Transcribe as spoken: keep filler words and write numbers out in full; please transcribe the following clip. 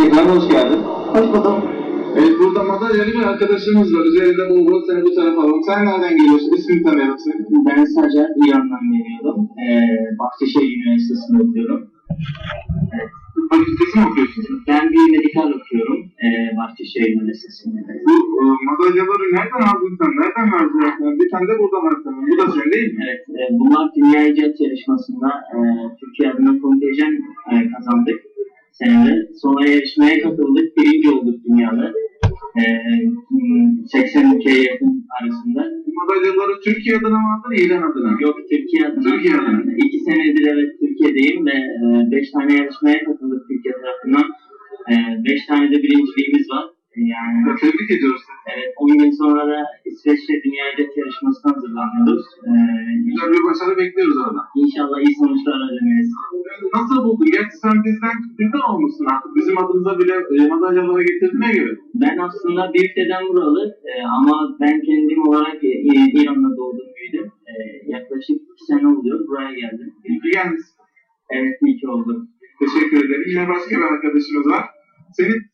tekrar hoş geldin. Hoş buldum. Evet, burada madalyalı bir arkadaşımız var. Üzerinde bol bol seni bu tarafa alalım. Sen nereden geliyorsun? İsmini tanıyalım seni. Ben sadece İran'dan geliyorum. Ee, Bahçeşehir Üniversitesi'nde okuyorum. Evet. Fakültesi mi okuyorsun? Ben biyomedikal okuyorum. Ee, Bahçeşehir Üniversitesi'nde. Bu e, madalyaları nereden aldın sen? Nereden verdin? Yani bir tane de burada var senin. Bu da senin değil mi? Evet. E, bunlar Dünya İcat Yarışması'nda e, Türkiye adına kontenjan e, kazandık senede. Sonra yarışmaya katıldık. Birinci olduk dünyada. E, seksen ülkeye yakın arasında. Bu madalyaları Türkiye adına mı aldın, İran adına? Yok, Türkiye adına. Türkiye adına. İki senedir evet Türkiye'deyim ve e, beş tane yarışmaya katıldık Türkiye tarafından. E, beş tane de birinciliğimiz var. E, yani Ya, tebrik ediyoruz seni. evet, on gün sonra da İsveç'te Dünya İcat Yarışması'na hazırlanıyoruz. E, Güzel bir başarı bekliyoruz orada. İnşallah iyi sonuçlar ödemeliyiz. Nasıl buldun? Gerçi sen bizden, bizden olmuşsun artık. Bizim adımıza bile e, madalyaları getirdiğine göre. Ben aslında büyük dedem buralı e, ama ben kendim olarak e, İran'da doğdum büyüdüm. E, yaklaşık iki sene oluyor buraya geldim. İyi ki gelmişsin. Evet, iyi ki oldu. Teşekkür ederim. Yine başka bir arkadaşımız var. Senin